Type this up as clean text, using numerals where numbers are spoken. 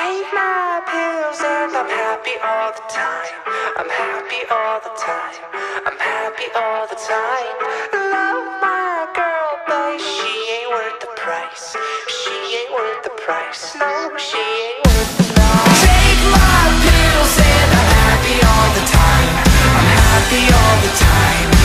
Take my pills and I'm happy all the time. I'm happy all the time. I'm happy all the time. Love my girl, but she ain't worth the price. She ain't worth the price. No, she ain't worth the price. Take my pills and I'm happy all the time. I'm happy all the time.